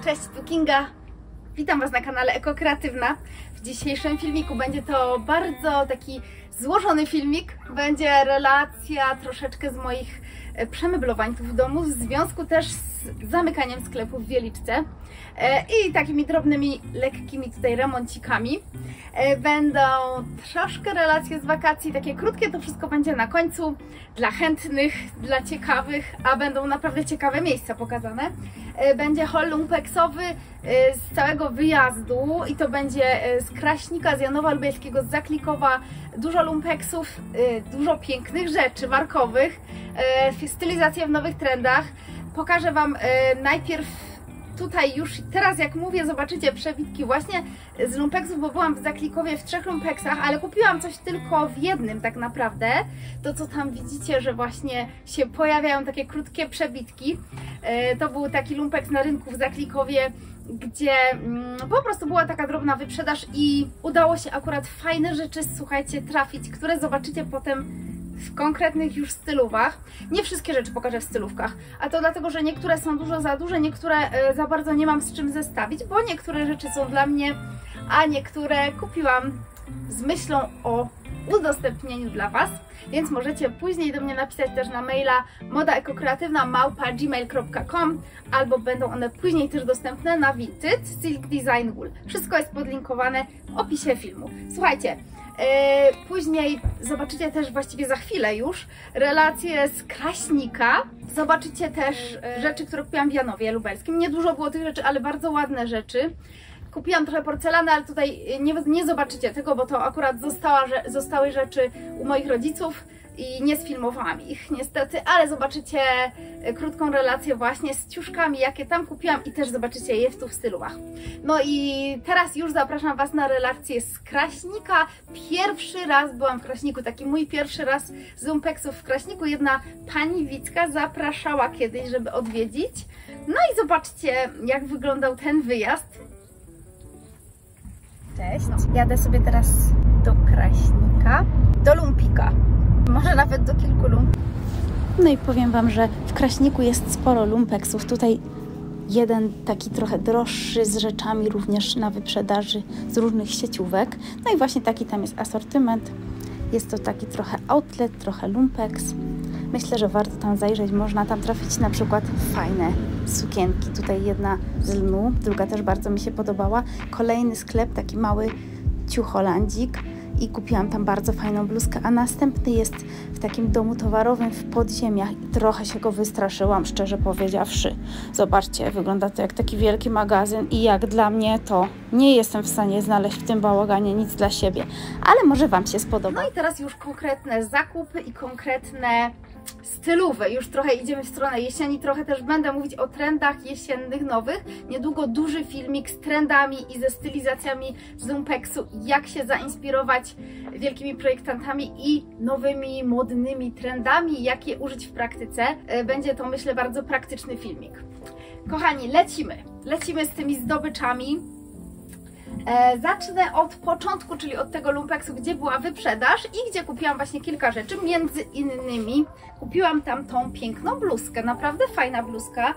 Cześć, tu Kinga. Witam Was na kanale Eko Kreatywna. W dzisiejszym filmiku będzie to bardzo taki złożony filmik. Będzie relacja troszeczkę z moich przemeblowań tu w domu, w związku też z zamykaniem sklepu w Wieliczce i takimi drobnymi, lekkimi tutaj remoncikami. Będą troszkę relacje z wakacji, takie krótkie, to wszystko będzie na końcu dla chętnych, dla ciekawych, a będą naprawdę ciekawe miejsca pokazane. Będzie haul lumpeksowy z całego wyjazdu i to będzie z Kraśnika, z Janowa Lubelskiego, z Zaklikowa. Dużo lumpeksów, dużo pięknych rzeczy markowych, stylizacja w nowych trendach. Pokażę Wam najpierw tutaj już teraz, jak mówię, zobaczycie przebitki właśnie z lumpeksów, bo byłam w Zaklikowie w 3 lumpeksach, ale kupiłam coś tylko w jednym tak naprawdę. To, co tam widzicie, że właśnie się pojawiają takie krótkie przebitki. To był taki lumpeks na rynku w Zaklikowie, gdzie po prostu była taka drobna wyprzedaż i udało się akurat fajne rzeczy, słuchajcie, trafić, które zobaczycie potem w konkretnych już stylówach. Nie wszystkie rzeczy pokażę w stylówkach, a to dlatego, że niektóre są dużo za duże, niektóre za bardzo nie mam z czym zestawić, bo niektóre rzeczy są dla mnie, a niektóre kupiłam z myślą o udostępnieniu dla Was, więc możecie później do mnie napisać też na maila modaekokreatywna@gmail.com, albo będą one później też dostępne na Vinted Silk Design Wool. Wszystko jest podlinkowane w opisie filmu. Słuchajcie, później zobaczycie też, właściwie za chwilę już, relacje z Kraśnika. Zobaczycie też rzeczy, które kupiłam w Janowie Lubelskim. Niedużo było tych rzeczy, ale bardzo ładne rzeczy. Kupiłam trochę porcelany, ale tutaj nie zobaczycie tego, bo to akurat zostały rzeczy u moich rodziców i nie sfilmowałam ich niestety, ale zobaczycie krótką relację właśnie z ciuszkami, jakie tam kupiłam i też zobaczycie je tu w stylówach. No i teraz już zapraszam Was na relację z Kraśnika. Pierwszy raz byłam w Kraśniku, taki mój pierwszy raz z lumpeksów w Kraśniku. Jedna pani Wicka zapraszała kiedyś, żeby odwiedzić. No i zobaczcie, jak wyglądał ten wyjazd. Cześć, jadę sobie teraz do Kraśnika, do lumpika, może nawet do kilku lumpików. No i powiem Wam, że w Kraśniku jest sporo lumpeksów. Tutaj jeden taki trochę droższy, z rzeczami również na wyprzedaży z różnych sieciówek. No i właśnie taki tam jest asortyment. Jest to taki trochę outlet, trochę lumpeks. Myślę, że warto tam zajrzeć. Można tam trafić na przykład fajne sukienki. Tutaj jedna z lnu, druga też bardzo mi się podobała. Kolejny sklep, taki mały ciucholandzik i kupiłam tam bardzo fajną bluzkę, a następny jest w takim domu towarowym w podziemiach i trochę się go wystraszyłam, szczerze powiedziawszy. Zobaczcie, wygląda to jak taki wielki magazyn i jak dla mnie to nie jestem w stanie znaleźć w tym bałaganie nic dla siebie, ale może Wam się spodoba. No i teraz już konkretne zakupy i konkretne stylowe. Już trochę idziemy w stronę jesieni, trochę też będę mówić o trendach jesiennych nowych. Niedługo duży filmik z trendami i ze stylizacjami z lumpeksu, jak się zainspirować wielkimi projektantami i nowymi, modnymi trendami, jak je użyć w praktyce. Będzie to, myślę, bardzo praktyczny filmik. Kochani, lecimy z tymi zdobyczami. Zacznę od początku, czyli od tego lumpeksu, gdzie była wyprzedaż i gdzie kupiłam właśnie kilka rzeczy. Między innymi kupiłam tam tą piękną bluzkę, naprawdę fajna bluzka.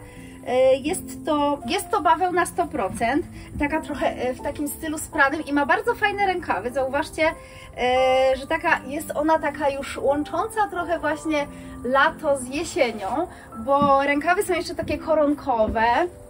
Jest to bawełna 100%, taka trochę w takim stylu spranym i ma bardzo fajne rękawy. Zauważcie, że jest ona taka już łącząca trochę właśnie lato z jesienią, bo rękawy są jeszcze takie koronkowe.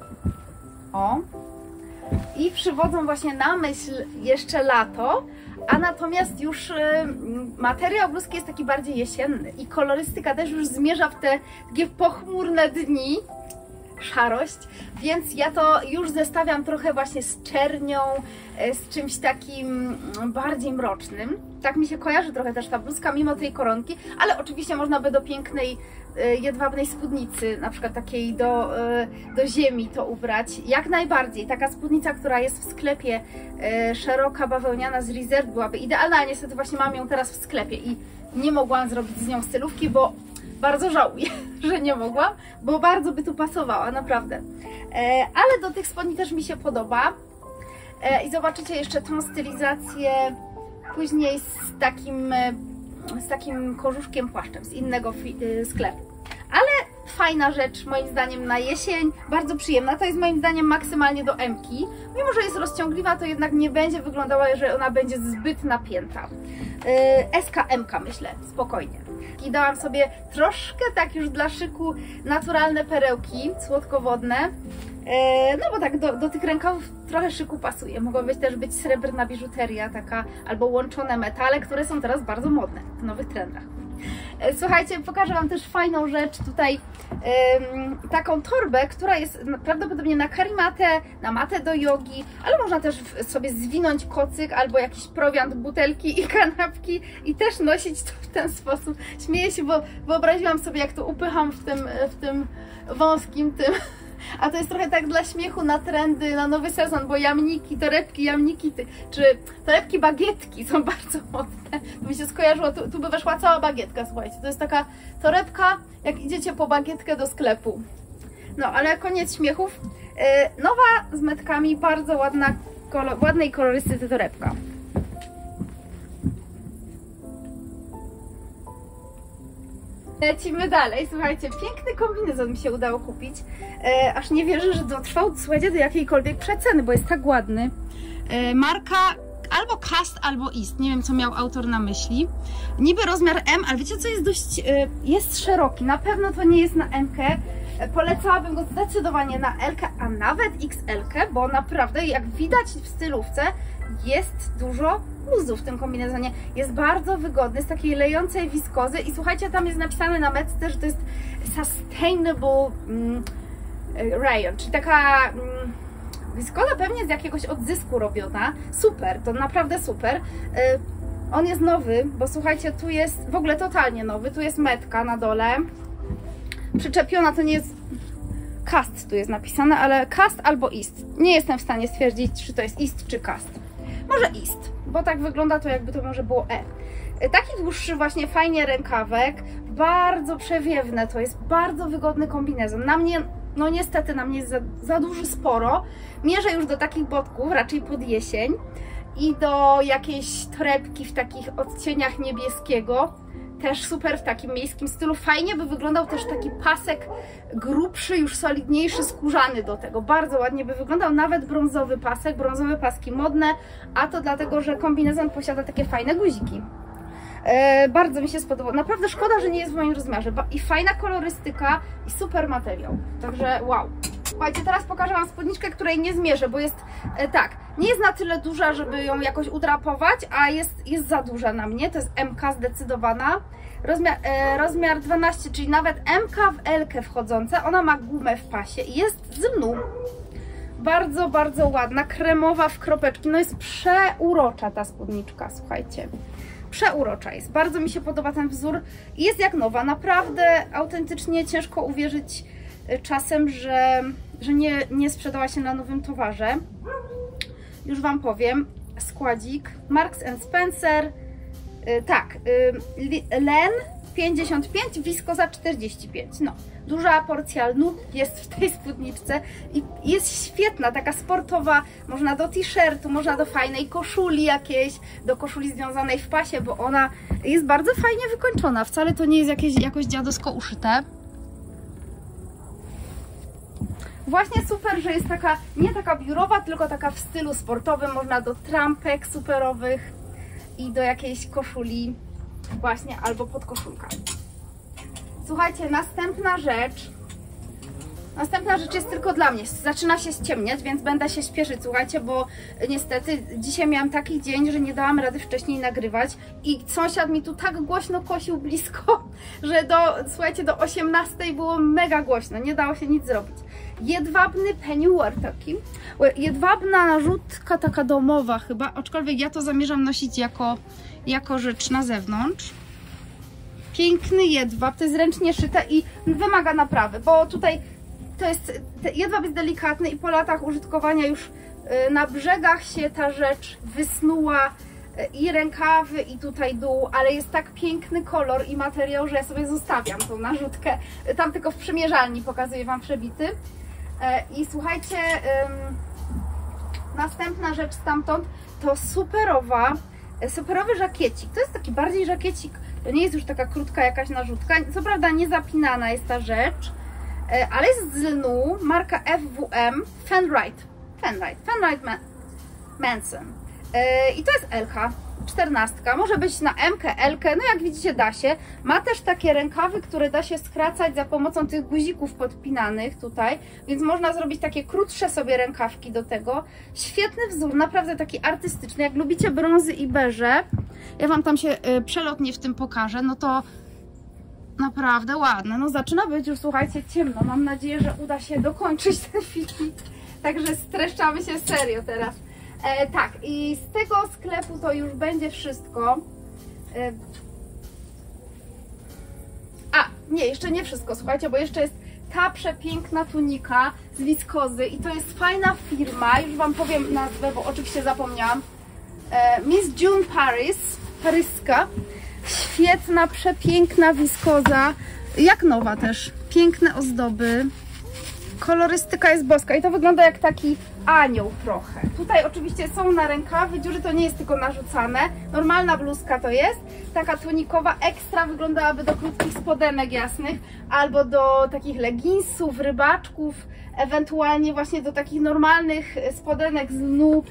O! I przywodzą właśnie na myśl jeszcze lato, a natomiast już materiał bluzki jest taki bardziej jesienny i kolorystyka też już zmierza w te takie pochmurne dni, szarość, więc ja to już zestawiam trochę właśnie z czernią, z czymś takim bardziej mrocznym. Tak mi się kojarzy trochę też ta bluzka, mimo tej koronki, ale oczywiście można by do pięknej jedwabnej spódnicy, na przykład takiej do ziemi to ubrać. Jak najbardziej. Taka spódnica, która jest w sklepie, szeroka, bawełniana z Reserve, byłaby idealna, a niestety właśnie mam ją teraz w sklepie i nie mogłam zrobić z nią stylówki, bo bardzo żałuję, że nie mogłam, bo bardzo by tu pasowała, naprawdę. Ale do tych spodni też mi się podoba. I zobaczycie jeszcze tą stylizację później z takim kożuszkiem płaszczem z innego sklepu. Ale fajna rzecz moim zdaniem na jesień, bardzo przyjemna. To jest moim zdaniem maksymalnie do M-ki. Mimo że jest rozciągliwa, to jednak nie będzie wyglądała, że ona będzie zbyt napięta. SK-MK myślę, spokojnie. I dałam sobie troszkę tak już dla szyku naturalne perełki słodkowodne. No bo tak do tych rękawów trochę szyku pasuje. Mogła też być srebrna biżuteria taka, albo łączone metale, które są teraz bardzo modne w nowych trendach. Słuchajcie, pokażę Wam też fajną rzecz tutaj, taką torbę, która jest prawdopodobnie na karimatę, na matę do jogi, ale można też sobie zwinąć kocyk albo jakiś prowiant, butelki i kanapki i też nosić to w ten sposób. Śmieję się, bo wyobraziłam sobie, jak to upycham w tym wąskim tym. A to jest trochę tak dla śmiechu na trendy, na nowy sezon, bo jamniki, torebki, jamniki, czy torebki bagietki są bardzo modne. To mi się skojarzyło, tu by weszła cała bagietka, słuchajcie. To jest taka torebka, jak idziecie po bagietkę do sklepu. No, ale koniec śmiechów. Nowa z metkami, bardzo ładnej kolorystyce torebka. Lecimy dalej, słuchajcie, piękny kombinezon mi się udało kupić, aż nie wierzę, że dotrwał, słuchajcie, do jakiejkolwiek przeceny, bo jest tak ładny. Marka albo Cast, albo Ist, nie wiem co miał autor na myśli. Niby rozmiar M, ale wiecie co, jest dość, jest szeroki, na pewno to nie jest na M-kę. Polecałabym go zdecydowanie na L-kę, a nawet XL-kę, bo naprawdę, jak widać w stylówce, jest dużo luzu w tym kombinezonie. Jest bardzo wygodny, z takiej lejącej wiskozy i słuchajcie, tam jest napisane na metce, że to jest sustainable rayon, czyli taka wiskoza pewnie z jakiegoś odzysku robiona. Super, to naprawdę super. On jest nowy, bo słuchajcie, tu jest w ogóle totalnie nowy, tu jest metka na dole. Przyczepiona, to nie jest Cast, tu jest napisane, ale Cast albo Ist. Nie jestem w stanie stwierdzić, czy to jest Ist czy Cast. Może Ist, bo tak wygląda to, jakby to może było E. Taki dłuższy właśnie fajnie rękawek, bardzo przewiewne, to jest bardzo wygodny kombinezon. Na mnie, no niestety na mnie jest za duży sporo. Mierzę już do takich botków, raczej pod jesień i do jakiejś torebki w takich odcieniach niebieskiego. Też super w takim miejskim stylu. Fajnie by wyglądał też taki pasek grubszy, już solidniejszy, skórzany do tego. Bardzo ładnie by wyglądał. Nawet brązowy pasek, brązowe paski modne, a to dlatego, że kombinezon posiada takie fajne guziki. Bardzo mi się spodobał. Naprawdę szkoda, że nie jest w moim rozmiarze. I fajna kolorystyka i super materiał. Także wow. Słuchajcie, teraz pokażę Wam spódniczkę, której nie zmierzę, bo jest tak, nie jest na tyle duża, żeby ją jakoś udrapować, a jest za duża na mnie, to jest MK zdecydowana. Rozmiar 12, czyli nawet MK w L-kę wchodzące, ona ma gumę w pasie i jest z lnu. Bardzo, bardzo ładna, kremowa w kropeczki, no jest przeurocza ta spódniczka, słuchajcie. Przeurocza jest, bardzo mi się podoba ten wzór i jest jak nowa, naprawdę autentycznie ciężko uwierzyć czasem, że nie sprzedała się na nowym towarze. Już Wam powiem, składzik Marks & Spencer, tak, len 55, wiskoza 45, no, duża porcja lnu jest w tej spódniczce i jest świetna, taka sportowa, można do t-shirtu, można do fajnej koszuli jakiejś, do koszuli związanej w pasie, bo ona jest bardzo fajnie wykończona, wcale to nie jest jakoś dziadowsko uszyte. Właśnie super, że jest taka, nie taka biurowa, tylko taka w stylu sportowym, można do trampek superowych i do jakiejś koszuli właśnie, albo podkoszulka. Słuchajcie, następna rzecz jest tylko dla mnie, zaczyna się ściemniać, więc będę się śpieszyć, słuchajcie, bo niestety dzisiaj miałam taki dzień, że nie dałam rady wcześniej nagrywać i sąsiad mi tu tak głośno kosił blisko, że słuchajcie, do 18 było mega głośno, nie dało się nic zrobić. Jedwabny pennywear taki, jedwabna narzutka taka domowa chyba, aczkolwiek ja to zamierzam nosić jako rzecz na zewnątrz. Piękny jedwab, to jest ręcznie szyte i wymaga naprawy, bo tutaj jedwab jest delikatny i po latach użytkowania już na brzegach się ta rzecz wysnuła i rękawy i tutaj dół, ale jest tak piękny kolor i materiał, że ja sobie zostawiam tą narzutkę. Tam tylko w przymierzalni pokazuję Wam przebity. I słuchajcie, następna rzecz stamtąd to superowy żakiecik. To jest taki bardziej żakiecik. To nie jest już taka krótka jakaś narzutka. Co prawda nie zapinana jest ta rzecz. ale jest z lnu, marka FWM, Fenrite Manson. I to jest L-ka, 14, może być na M-kę, L-kę, no jak widzicie da się. Ma też takie rękawy, które da się skracać za pomocą tych guzików podpinanych tutaj, więc można zrobić takie krótsze sobie rękawki do tego. Świetny wzór, naprawdę taki artystyczny. Jak lubicie brązy i beże, ja Wam tam się przelotnie w tym pokażę, no to naprawdę ładne. No zaczyna być już, słuchajcie, ciemno. Mam nadzieję, że uda się dokończyć ten filmik, także streszczamy się serio teraz. Tak, i z tego sklepu to już będzie wszystko. Nie, jeszcze nie wszystko, słuchajcie, bo jeszcze jest ta przepiękna tunika z wiskozy i to jest fajna firma, już Wam powiem nazwę, bo oczywiście zapomniałam. Miss June Paris, paryska. Świetna, przepiękna wiskoza, jak nowa też. Piękne ozdoby. Kolorystyka jest boska i to wygląda jak taki anioł trochę. Tutaj oczywiście są na rękawy dziury, to nie jest tylko narzucane. Normalna bluzka to jest. Taka tunikowa ekstra wyglądałaby do krótkich spodenek jasnych albo do takich leginsów, rybaczków, ewentualnie właśnie do takich normalnych spodenek z lnu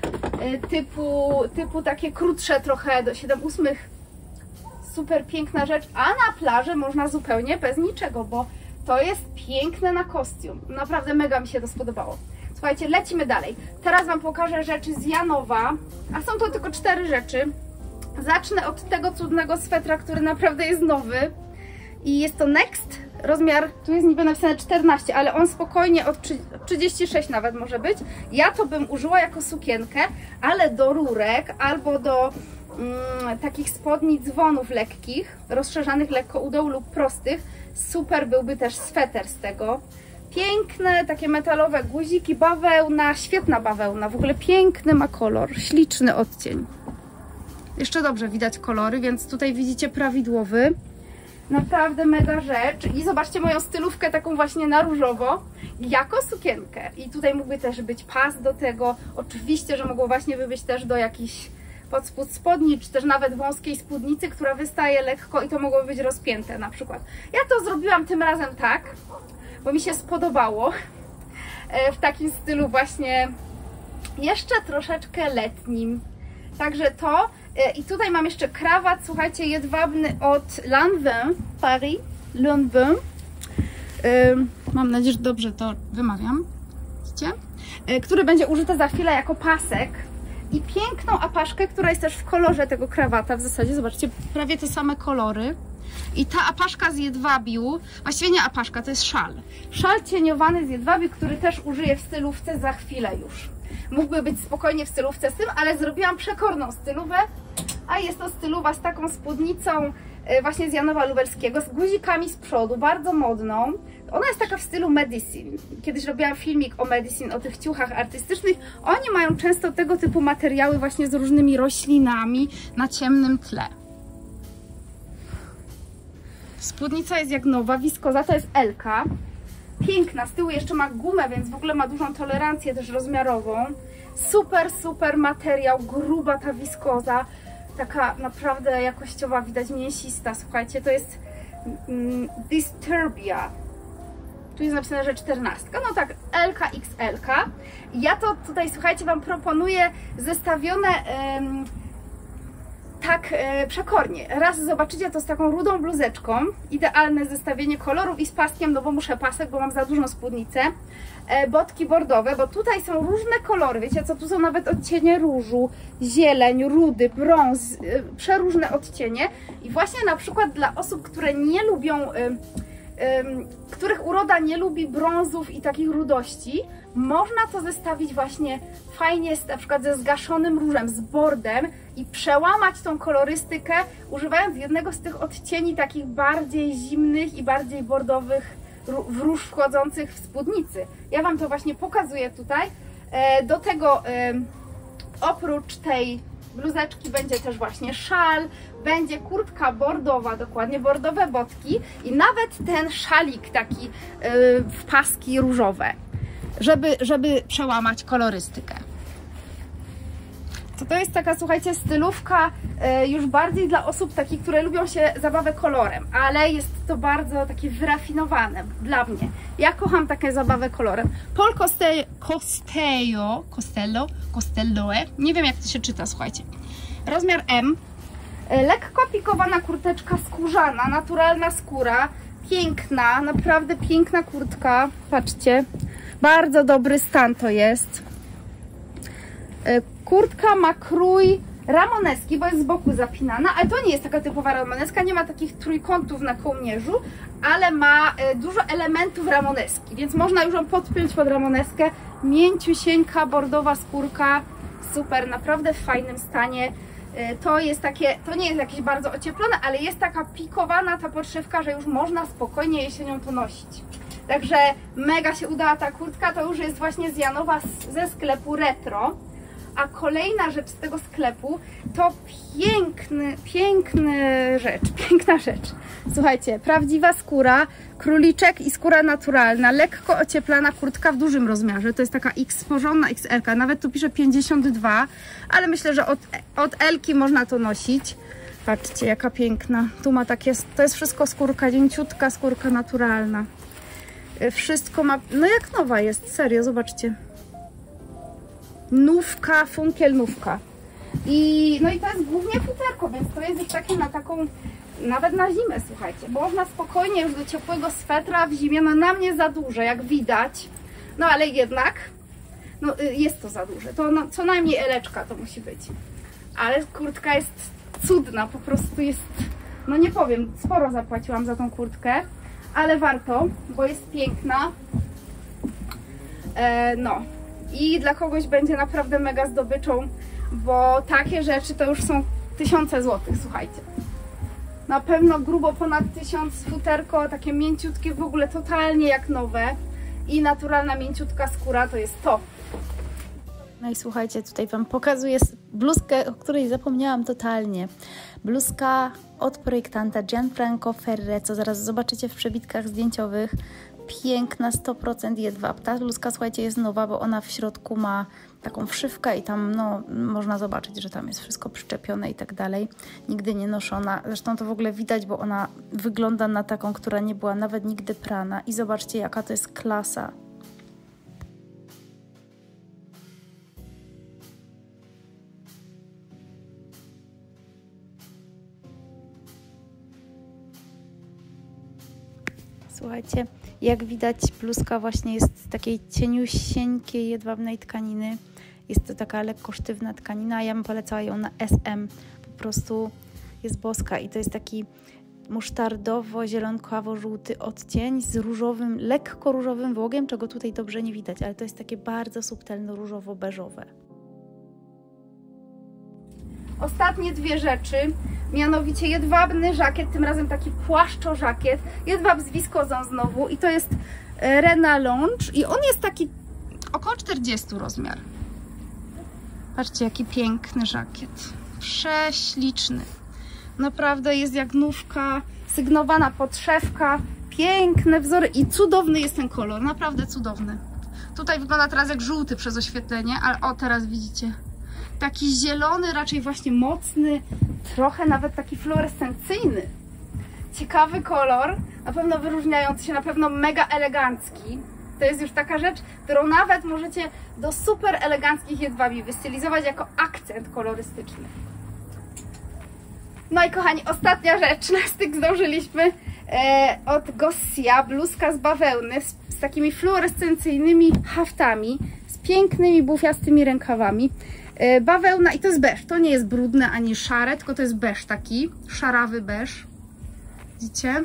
typu takie krótsze trochę do 7/8. Super piękna rzecz, a na plaży można zupełnie bez niczego, bo to jest piękne na kostium. Naprawdę mega mi się to spodobało. Słuchajcie, lecimy dalej. Teraz Wam pokażę rzeczy z Janowa, a są to tylko 4 rzeczy. Zacznę od tego cudnego swetra, który naprawdę jest nowy. I jest to Next, rozmiar, tu jest niby napisane 14, ale on spokojnie od 36 nawet może być. Ja to bym użyła jako sukienkę, ale do rurek albo do takich spodni dzwonów lekkich, rozszerzanych lekko u dołu lub prostych. Super byłby też sweter z tego. Piękne, takie metalowe guziki, bawełna, świetna bawełna, w ogóle piękny ma kolor, śliczny odcień. Jeszcze dobrze widać kolory, więc tutaj widzicie prawidłowy. Naprawdę mega rzecz. I zobaczcie moją stylówkę taką właśnie na różowo, jako sukienkę. I tutaj mógłby też być pas do tego. Oczywiście, że mogło właśnie być też do jakichś pod spód spodni, czy też nawet wąskiej spódnicy, która wystaje lekko i to mogło być rozpięte na przykład. Ja to zrobiłam tym razem tak, bo mi się spodobało w takim stylu właśnie jeszcze troszeczkę letnim. Także to. I tutaj mam jeszcze krawat, słuchajcie, jedwabny od Lanvin, Paris, Lanvin. Mam nadzieję, że dobrze to wymawiam. Widzicie? Który będzie użyty za chwilę jako pasek. I piękną apaszkę, która jest też w kolorze tego krawata w zasadzie. Zobaczcie, prawie te same kolory. I ta apaszka z jedwabiu, właściwie nie apaszka, to jest szal. Szal cieniowany z jedwabiu, który też użyję w stylówce za chwilę już. Mógłby być spokojnie w stylówce z tym, ale zrobiłam przekorną stylówę, a jest to stylowa z taką spódnicą właśnie z Janowa Lubelskiego, z guzikami z przodu, bardzo modną. Ona jest taka w stylu Medicine. Kiedyś robiłam filmik o Medicine, o tych ciuchach artystycznych. Oni mają często tego typu materiały właśnie z różnymi roślinami na ciemnym tle. Spódnica jest jak nowa, wiskoza to jest L-ka. Piękna, z tyłu jeszcze ma gumę, więc w ogóle ma dużą tolerancję też rozmiarową. Super, super materiał, gruba ta wiskoza. Taka naprawdę jakościowa, widać mięsista, słuchajcie, to jest Disturbia. Tu jest napisane, że 14. No tak, L-ka, XL-ka. Ja to tutaj, słuchajcie, Wam proponuję zestawione tak przekornie. Raz zobaczycie to z taką rudą bluzeczką, idealne zestawienie kolorów i z paskiem, no bo muszę pasek, bo mam za dużą spódnicę. Botki bordowe, bo tutaj są różne kolory, wiecie co, tu są nawet odcienie różu, zieleń, rudy, brąz, przeróżne odcienie i właśnie na przykład dla osób, które nie lubią, których uroda nie lubi brązów i takich rudości, można to zestawić właśnie fajnie na przykład ze zgaszonym różem, z bordem i przełamać tą kolorystykę, używając jednego z tych odcieni takich bardziej zimnych i bardziej bordowych w róż wchodzących w spódnicy. Ja Wam to właśnie pokazuję tutaj. Do tego oprócz tej bluzeczki będzie też właśnie szal, będzie kurtka bordowa, dokładnie bordowe botki i nawet ten szalik taki w paski różowe, żeby przełamać kolorystykę. To jest taka, słuchajcie, stylówka już bardziej dla osób takich, które lubią się zabawę kolorem, ale jest to bardzo takie wyrafinowane dla mnie. Ja kocham takie zabawę kolorem. Paul Costello, nie wiem jak to się czyta, słuchajcie. Rozmiar M. Lekko pikowana kurteczka skórzana, naturalna skóra. Piękna, naprawdę piękna kurtka. Patrzcie, bardzo dobry stan to jest. Kurtka ma krój ramoneski, bo jest z boku zapinana, ale to nie jest taka typowa ramoneska, nie ma takich trójkątów na kołnierzu, ale ma dużo elementów ramoneski, więc można już ją podpiąć pod ramoneskę. Mięciusieńka, bordowa skórka, super, naprawdę w fajnym stanie. To jest takie, to nie jest jakieś bardzo ocieplone, ale jest taka pikowana ta podszywka, że już można spokojnie jesienią to nosić. Także mega się udała ta kurtka, to już jest właśnie z Janowa ze sklepu Retro. A kolejna rzecz z tego sklepu to piękna rzecz. Słuchajcie, prawdziwa skóra, króliczek i skóra naturalna, lekko ocieplana kurtka w dużym rozmiarze. To jest taka X, porządna XL, nawet tu pisze 52, ale myślę, że od L-ki można to nosić. Patrzcie, jaka piękna. Tu ma takie, to jest wszystko skórka, dzięciutka skórka naturalna. Wszystko ma, no jak nowa jest, serio, zobaczcie. Nówka, funkiel nówka. No i to jest głównie futerko, więc to jest już takie na taką, nawet na zimę, słuchajcie. Można spokojnie już do ciepłego swetra w zimie, no na mnie za duże, jak widać. No ale jednak, no jest to za duże. To no, co najmniej eleczka to musi być. Ale kurtka jest cudna, po prostu jest, no nie powiem, sporo zapłaciłam za tą kurtkę, ale warto, bo jest piękna. No. I dla kogoś będzie naprawdę mega zdobyczą, bo takie rzeczy to już są tysiące złotych, słuchajcie. Na pewno grubo ponad 1000 futerko, takie mięciutkie, w ogóle totalnie jak nowe. I naturalna mięciutka skóra to jest to. No i słuchajcie, tutaj Wam pokazuję bluzkę, o której zapomniałam totalnie. Bluzka od projektanta Gianfranco Ferre, co zaraz zobaczycie w przebitkach zdjęciowych. Piękna, 100% jedwab. Ta bluzka, słuchajcie, jest nowa, bo ona w środku ma taką wszywkę i tam, no, można zobaczyć, że tam jest wszystko przyczepione i tak dalej. Nigdy nie noszona. Zresztą to w ogóle widać, bo ona wygląda na taką, która nie była nawet nigdy prana. I zobaczcie, jaka to jest klasa. Słuchajcie, jak widać, bluzka właśnie jest z takiej cieniusieńkiej, jedwabnej tkaniny. Jest to taka lekko sztywna tkanina, ja bym polecała ją na SM. Po prostu jest boska i to jest taki musztardowo-zielonkawo-żółty odcień z różowym, lekko różowym włogiem, czego tutaj dobrze nie widać, ale to jest takie bardzo subtelno różowo-beżowe. Ostatnie dwie rzeczy, mianowicie jedwabny żakiet, tym razem taki płaszczo-żakiet, jedwab z wiskozą znowu i to jest Rena Lounge i on jest taki około 40 rozmiar. Patrzcie, jaki piękny żakiet, prześliczny, naprawdę jest jak nówka, sygnowana podszewka, piękne wzory i cudowny jest ten kolor, naprawdę cudowny. Tutaj wygląda teraz jak żółty przez oświetlenie, ale o, teraz widzicie. Taki zielony, raczej właśnie mocny, trochę nawet taki fluorescencyjny. Ciekawy kolor, na pewno wyróżniający się, na pewno mega elegancki. To jest już taka rzecz, którą nawet możecie do super eleganckich jedwabi wystylizować jako akcent kolorystyczny. No i kochani, ostatnia rzecz, na styk zdążyliśmy od Gossia, bluzka z bawełny z takimi fluorescencyjnymi haftami, z pięknymi bufiastymi rękawami. Bawełna i to jest beż, to nie jest brudne ani szare, tylko to jest beż taki, szarawy beż. Widzicie?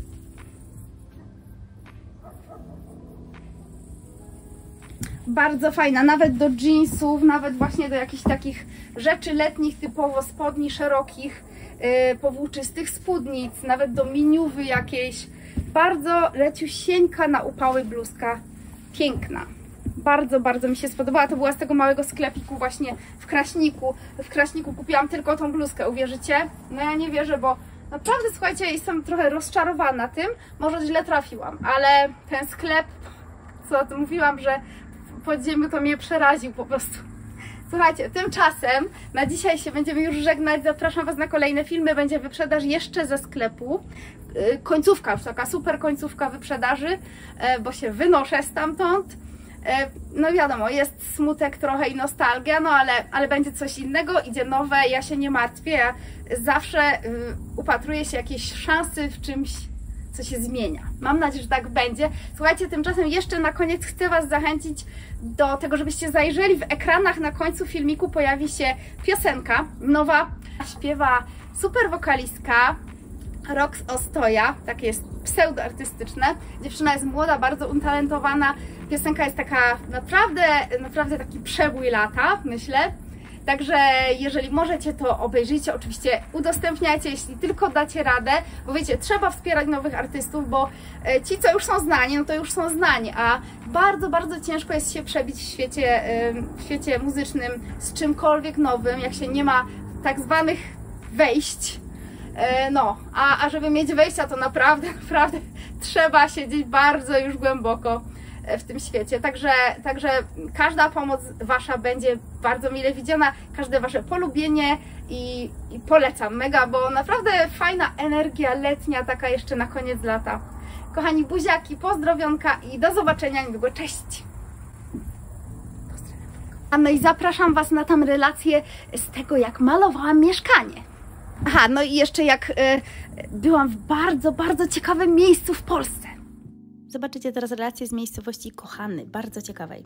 Bardzo fajna, nawet do jeansów, nawet właśnie do jakichś takich rzeczy letnich, typowo spodni szerokich, powłóczystych spódnic, nawet do miniuwy jakiejś. Bardzo leciusieńka na upały bluzka, piękna. Bardzo, bardzo mi się spodobała. To była z tego małego sklepiku właśnie w Kraśniku. W Kraśniku kupiłam tylko tą bluzkę, uwierzycie? No ja nie wierzę, bo naprawdę, słuchajcie, jestem trochę rozczarowana tym. Może źle trafiłam, ale ten sklep, co mówiłam, że w podziemiu to mnie przeraził po prostu. Słuchajcie, tymczasem na dzisiaj się będziemy już żegnać. Zapraszam Was na kolejne filmy. Będzie wyprzedaż jeszcze ze sklepu. Końcówka, już taka super końcówka wyprzedaży, bo się wynoszę stamtąd. No wiadomo, jest smutek trochę i nostalgia, no ale będzie coś innego, idzie nowe, ja się nie martwię, ja zawsze upatruję się jakiejś szansy w czymś, co się zmienia. Mam nadzieję, że tak będzie. Słuchajcie, tymczasem jeszcze na koniec chcę Was zachęcić do tego, żebyście zajrzeli w ekranach. Na końcu filmiku pojawi się piosenka nowa. Śpiewa super wokalistka Rox Ostoja, takie jest pseudoartystyczne. Dziewczyna jest młoda, bardzo utalentowana. Piosenka jest taka naprawdę taki przebój lata, myślę. Także jeżeli możecie, to obejrzyjcie, oczywiście udostępniajcie, jeśli tylko dacie radę, bo wiecie, trzeba wspierać nowych artystów, bo ci, co już są znani, no to już są znani, a bardzo ciężko jest się przebić w świecie muzycznym z czymkolwiek nowym, jak się nie ma tak zwanych wejść. No, a żeby mieć wejścia, to naprawdę trzeba siedzieć bardzo już głęboko w tym świecie. Także każda pomoc Wasza będzie bardzo mile widziana, każde Wasze polubienie i polecam mega, bo naprawdę fajna energia letnia, taka jeszcze na koniec lata. Kochani buziaki, pozdrowionka i do zobaczenia niedługo. Cześć! No i zapraszam Was na tam relację z tego, jak malowałam mieszkanie. Aha, no i jeszcze jak byłam w bardzo ciekawym miejscu w Polsce. Zobaczycie teraz relację z miejscowości Kochany, bardzo ciekawej.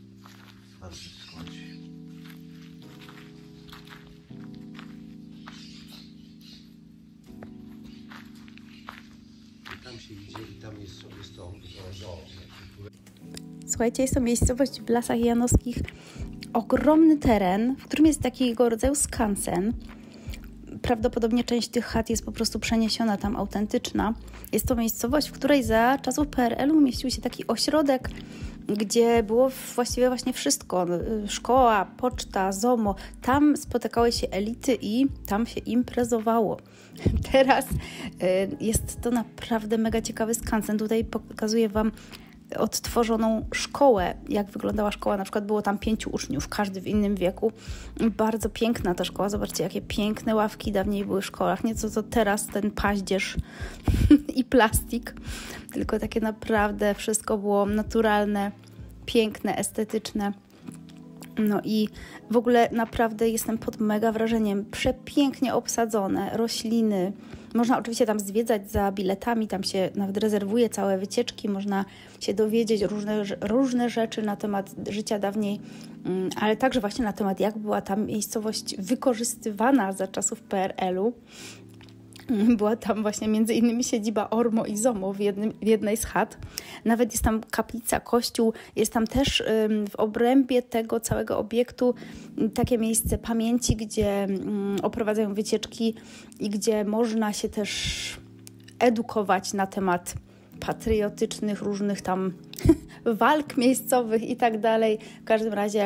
Tam się widzieli, tam jest sobie zoo. Słuchajcie, jest to miejscowość w Lasach Janowskich. Ogromny teren, w którym jest takiego rodzaju skansen. Prawdopodobnie część tych chat jest po prostu przeniesiona tam, autentyczna. Jest to miejscowość, w której za czasów PRL-u mieścił się taki ośrodek, gdzie było właściwie właśnie wszystko. Szkoła, poczta, ZOMO. Tam spotykały się elity i tam się imprezowało. Teraz jest to naprawdę mega ciekawy skansen. Tutaj pokazuję Wam odtworzoną szkołę, jak wyglądała szkoła, na przykład było tam 5 uczniów, każdy w innym wieku. Bardzo piękna ta szkoła, zobaczcie jakie piękne ławki dawniej były w szkołach, nie co teraz ten paździerz i plastik, tylko takie naprawdę wszystko było naturalne, piękne, estetyczne. No i w ogóle naprawdę jestem pod mega wrażeniem, przepięknie obsadzone, rośliny. Można oczywiście tam zwiedzać za biletami, tam się nawet rezerwuje całe wycieczki, można się dowiedzieć różne rzeczy na temat życia dawniej, ale także właśnie na temat, jak była ta miejscowość wykorzystywana za czasów PRL-u. Była tam właśnie między innymi siedziba ORMO i ZOMO w jednej z chat. Nawet jest tam kaplica, kościół. Jest tam też w obrębie tego całego obiektu takie miejsce pamięci, gdzie oprowadzają wycieczki i gdzie można się też edukować na temat patriotycznych, różnych tam walk miejscowych i tak dalej. W każdym razie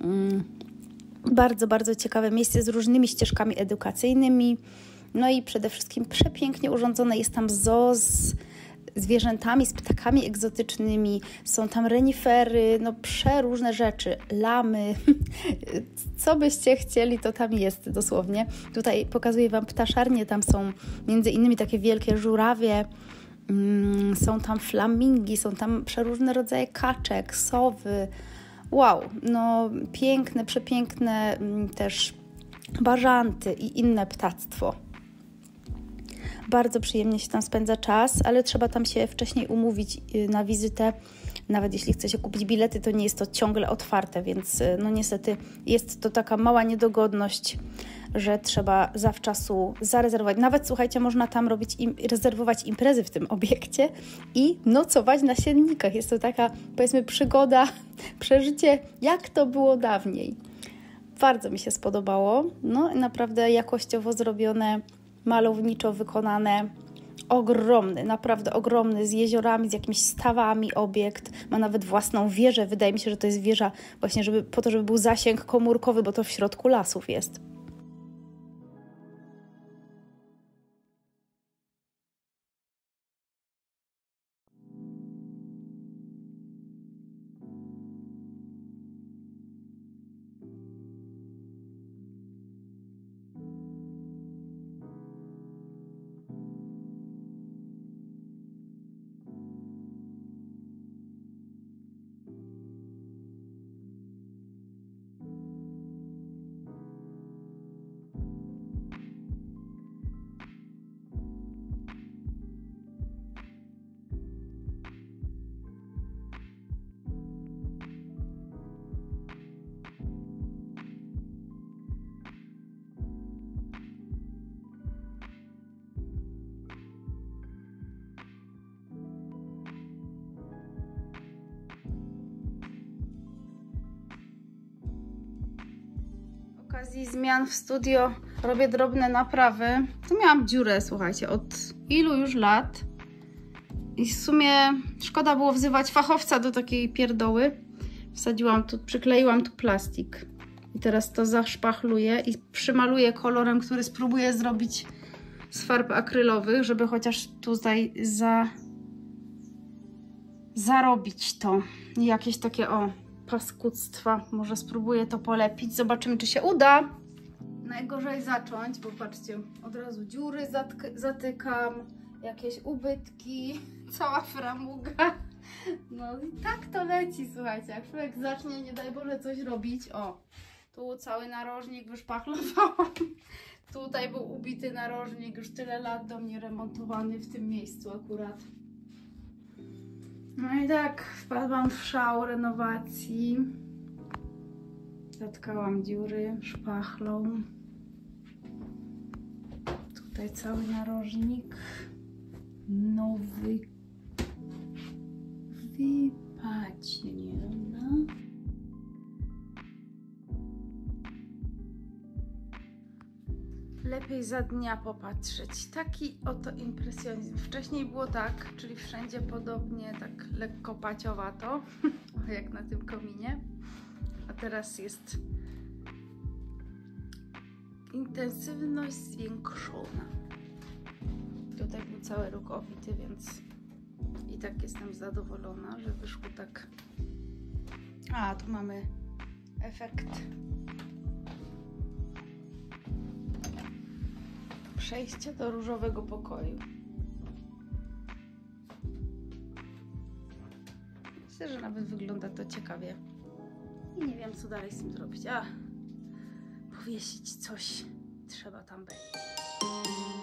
bardzo ciekawe miejsce z różnymi ścieżkami edukacyjnymi. No i przede wszystkim przepięknie urządzone jest tam zoo z zwierzętami, z ptakami egzotycznymi, są tam renifery, no przeróżne rzeczy, lamy, co byście chcieli, to tam jest dosłownie. Tutaj pokazuję Wam ptaszarnię, tam są między innymi takie wielkie żurawie, są tam flamingi, są tam przeróżne rodzaje kaczek, sowy. Wow, no piękne, przepiękne też bażanty i inne ptactwo. Bardzo przyjemnie się tam spędza czas, ale trzeba tam się wcześniej umówić na wizytę. Nawet jeśli chce się kupić bilety, to nie jest to ciągle otwarte, więc no niestety jest to taka mała niedogodność, że trzeba zawczasu zarezerwować. Nawet słuchajcie, można tam rezerwować imprezy w tym obiekcie i nocować na siennikach. Jest to taka, powiedzmy, przygoda, przeżycie, jak to było dawniej. Bardzo mi się spodobało. No naprawdę jakościowo zrobione, malowniczo wykonane, ogromny, naprawdę ogromny, z jeziorami, z jakimiś stawami obiekt. Ma nawet własną wieżę. Wydaje mi się, że to jest wieża właśnie po to, żeby był zasięg komórkowy, bo to w środku lasów jest. okazji zmian w studio robię drobne naprawy. Tu miałam dziurę, słuchajcie, od ilu już lat. I w sumie szkoda było wzywać fachowca do takiej pierdoły. Wsadziłam tu, przykleiłam tu plastik. I teraz to zaszpachluję i przymaluję kolorem, który spróbuję zrobić z farb akrylowych, żeby chociaż tutaj zarobić to. I jakieś takie, o, paskudztwa. Może spróbuję to polepić. Zobaczymy, czy się uda. Najgorzej zacząć, bo patrzcie, od razu dziury zatykam, jakieś ubytki, cała framuga. No i tak to leci, słuchajcie. Jak człowiek zacznie, nie daj Boże, coś robić. O, tu cały narożnik wyszpachlowałam. Tutaj był ubity narożnik, już tyle lat do mnie remontowany w tym miejscu akurat. No i tak, wpadłam w szał renowacji. Zatkałam dziury szpachlą. Tutaj cały narożnik nowy, wypaćniony. Lepiej za dnia popatrzeć. Taki oto impresjonizm. Wcześniej było tak, czyli wszędzie podobnie, tak lekko paciowato, jak na tym kominie. A teraz jest intensywność zwiększona. Tutaj był cały róg owity, więc i tak jestem zadowolona, że wyszło tak. A, tu mamy efekt przejścia do różowego pokoju. Myślę, że nawet wygląda to ciekawie. I nie wiem, co dalej z tym zrobić. A, powiesić coś trzeba tam będzie.